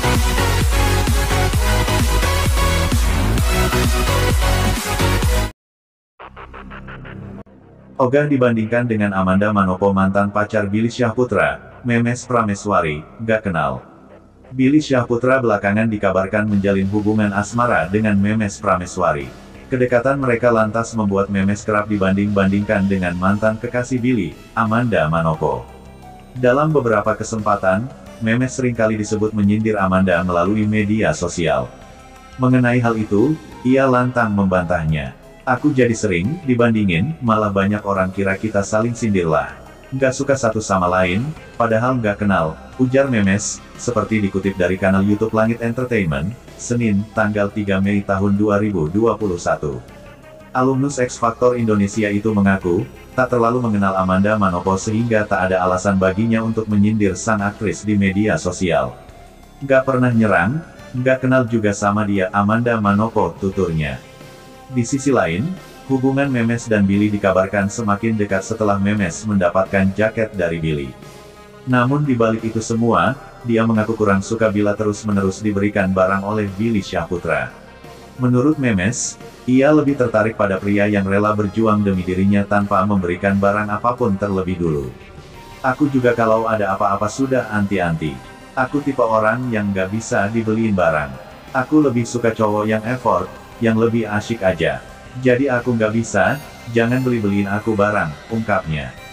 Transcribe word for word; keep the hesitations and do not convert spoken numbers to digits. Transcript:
Ogah dibandingkan dengan Amanda Manopo mantan pacar Billy Syahputra, Memes Prameswari, gak kenal. Billy Syahputra belakangan dikabarkan menjalin hubungan asmara dengan Memes Prameswari. Kedekatan mereka lantas membuat Memes kerap dibanding-bandingkan dengan mantan kekasih Billy, Amanda Manopo. Dalam beberapa kesempatan, Memes seringkali disebut menyindir Amanda melalui media sosial. Mengenai hal itu, ia lantang membantahnya. Aku jadi sering dibandingin, malah banyak orang kira kita saling sindirlah. Nggak suka satu sama lain, padahal nggak kenal, ujar Memes, seperti dikutip dari kanal YouTube Langit Entertainment, Senin, tanggal tiga Mei tahun dua ribu dua puluh satu. Alumnus X Factor Indonesia itu mengaku, tak terlalu mengenal Amanda Manopo sehingga tak ada alasan baginya untuk menyindir sang aktris di media sosial. Nggak pernah nyerang, nggak kenal juga sama dia Amanda Manopo, tuturnya. Di sisi lain, hubungan Memes dan Billy dikabarkan semakin dekat setelah Memes mendapatkan jaket dari Billy. Namun di balik itu semua, dia mengaku kurang suka bila terus-menerus diberikan barang oleh Billy Syahputra. Menurut Memes, ia lebih tertarik pada pria yang rela berjuang demi dirinya tanpa memberikan barang apapun terlebih dulu. Aku juga kalau ada apa-apa sudah anti-anti. Aku tipe orang yang gak bisa dibeliin barang. Aku lebih suka cowok yang effort, yang lebih asyik aja. Jadi aku nggak bisa, jangan beli-beliin aku barang, ungkapnya.